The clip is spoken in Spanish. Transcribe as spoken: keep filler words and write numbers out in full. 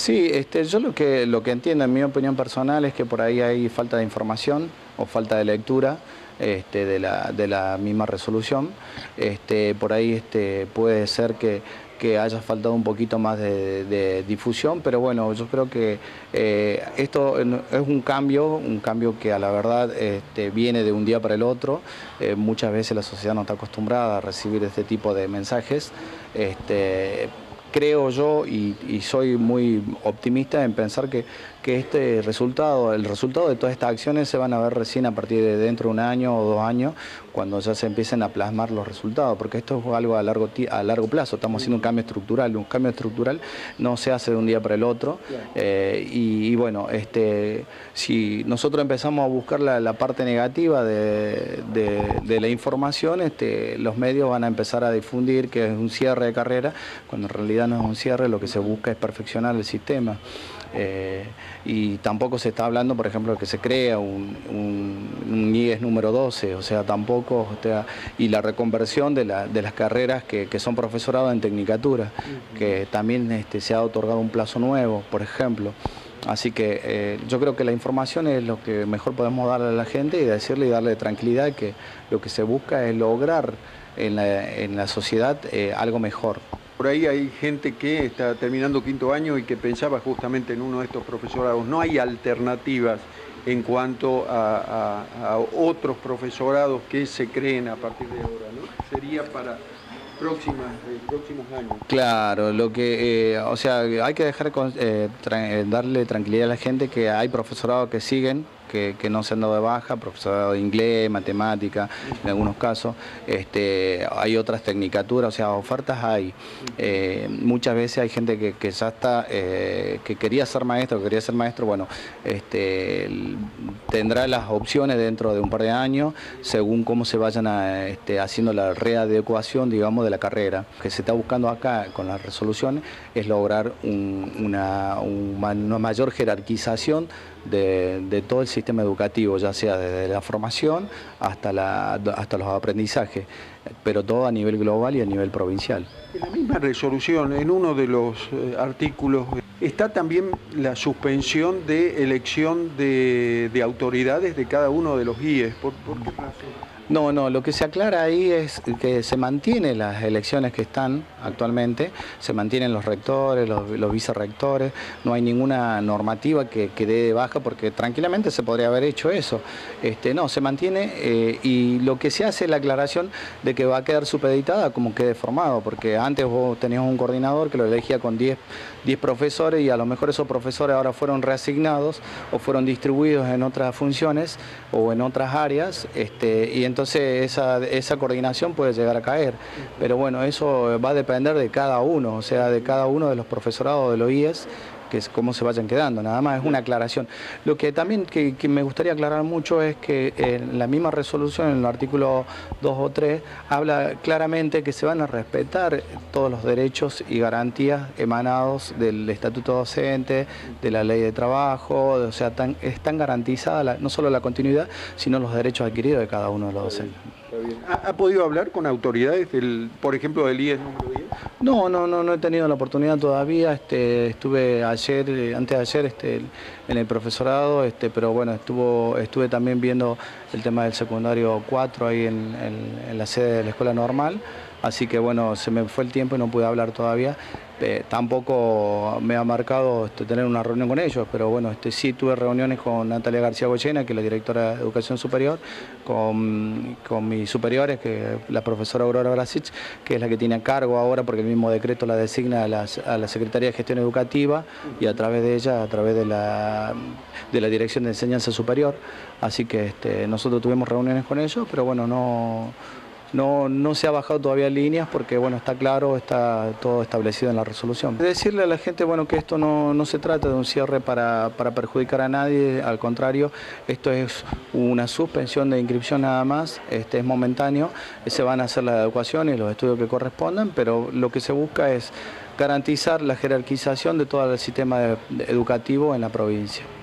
Sí, este, yo lo que, lo que entiendo, en mi opinión personal, es que por ahí hay falta de información o falta de lectura este, de la, de la misma resolución. Este, por ahí este, puede ser que, que haya faltado un poquito más de, de difusión, pero bueno, yo creo que eh, esto es un cambio, un cambio que a la verdad este, viene de un día para el otro. Eh, muchas veces la sociedad no está acostumbrada a recibir este tipo de mensajes. Este, Creo yo y, y soy muy optimista en pensar que, que este resultado, el resultado de todas estas acciones se van a ver recién a partir de dentro de un año o dos años, cuando ya se empiecen a plasmar los resultados, porque esto es algo a largo, a largo plazo, estamos haciendo un cambio estructural, un cambio estructural no se hace de un día para el otro, eh, y, y bueno, este, si nosotros empezamos a buscar la, la parte negativa de, de, de la información, este, los medios van a empezar a difundir que es un cierre de carrera, cuando en realidad no es un cierre, lo que se busca es perfeccionar el sistema. Eh, y tampoco se está hablando, por ejemplo, de que se crea un, un, un I E S número doce, o sea, tampoco, o sea, y la reconversión de, la, de las carreras que, que son profesorado en tecnicatura, uh-huh. que también este, se ha otorgado un plazo nuevo, por ejemplo. Así que eh, yo creo que la información es lo que mejor podemos darle a la gente y decirle y darle tranquilidad que lo que se busca es lograr en la, en la sociedad eh, algo mejor. Por ahí hay gente que está terminando quinto año y que pensaba justamente en uno de estos profesorados. No hay alternativas en cuanto a, a, a otros profesorados que se creen a partir de ahora, ¿no? Sería para próximas, eh, próximos años. Claro, lo que, eh, o sea, hay que dejar eh, tra darle tranquilidad a la gente que hay profesorados que siguen, que, que no se han dado de baja, profesorado de inglés, matemática, en algunos casos, este, hay otras tecnicaturas, o sea, ofertas hay. Eh, muchas veces hay gente que, que ya está, eh, que quería ser maestro, que quería ser maestro, bueno, este, tendrá las opciones dentro de un par de años, según cómo se vayan a, este, haciendo la readecuación, digamos, de la carrera. Lo que se está buscando acá con la resolución es lograr un, una, una mayor jerarquización de, de todo el sistema educativo, ya sea desde la formación hasta, la, hasta los aprendizajes, pero todo a nivel global y a nivel provincial. En la misma resolución, en uno de los eh, artículos, está también la suspensión de elección de, de autoridades de cada uno de los I E S. ¿Por, por qué razón? No, no, lo que se aclara ahí es que se mantienen las elecciones que están actualmente, se mantienen los rectores, los, los vicerrectores, no hay ninguna normativa que, que dé de baja porque tranquilamente se podría haber hecho eso. Este, no, se mantiene eh, y lo que se hace es la aclaración de que va a quedar supeditada como quede formado, porque antes vos tenías un coordinador que lo elegía con diez profesores y a lo mejor esos profesores ahora fueron reasignados o fueron distribuidos en otras funciones o en otras áreas, este, y entonces Entonces esa, esa coordinación puede llegar a caer, pero bueno, eso va a depender de cada uno, o sea, de cada uno de los profesorados de los I E S, que es cómo se vayan quedando, nada más es una aclaración. Lo que también que, que me gustaría aclarar mucho es que en la misma resolución, en el artículo dos o tres, habla claramente que se van a respetar todos los derechos y garantías emanados del estatuto docente, de la ley de trabajo, o sea, tan, están garantizadas la, no solo la continuidad, sino los derechos adquiridos de cada uno de los docentes. ¿Ha, ¿Ha podido hablar con autoridades, del, por ejemplo, del I E S número diez? No, no, no, no he tenido la oportunidad todavía. Este, estuve ayer, antes de ayer, este, en el profesorado, este, pero bueno, estuvo, estuve también viendo el tema del secundario cuatro ahí en, en, en la sede de la escuela normal. Así que bueno, se me fue el tiempo y no pude hablar todavía. Eh, tampoco me ha marcado este, tener una reunión con ellos, pero bueno, este, sí tuve reuniones con Natalia García Goyena, que es la directora de Educación Superior, con, con mis superiores, que la profesora Aurora Brasic, que es la que tiene a cargo ahora, porque el mismo decreto la designa a, las, a la Secretaría de Gestión Educativa y a través de ella, a través de la, de la Dirección de Enseñanza Superior. Así que este, nosotros tuvimos reuniones con ellos, pero bueno, no... No, no se ha bajado todavía líneas porque bueno, está claro, está todo establecido en la resolución. Decirle a la gente bueno, que esto no, no se trata de un cierre para, para perjudicar a nadie, al contrario, esto es una suspensión de inscripción nada más, este es momentáneo, se van a hacer las adecuaciones y los estudios que correspondan, pero lo que se busca es garantizar la jerarquización de todo el sistema de, de educativo en la provincia.